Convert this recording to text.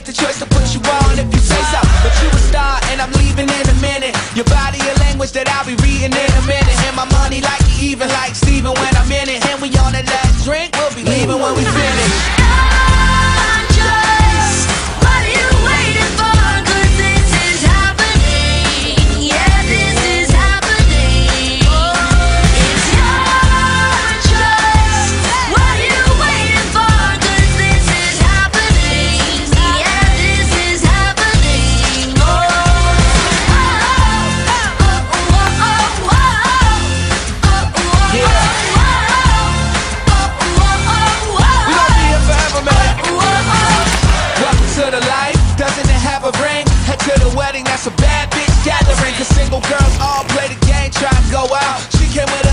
make the choice to put you on if you say so. But you a star and I'm leaving in a minute. Your body a language that I'll be reading in a minute. And my money like you even like Steven when I'm in it. And we on that last drink, we'll be leaving when we finish. That's a bad bitch gathering, cause single girls all play the game, try and go out. She came with a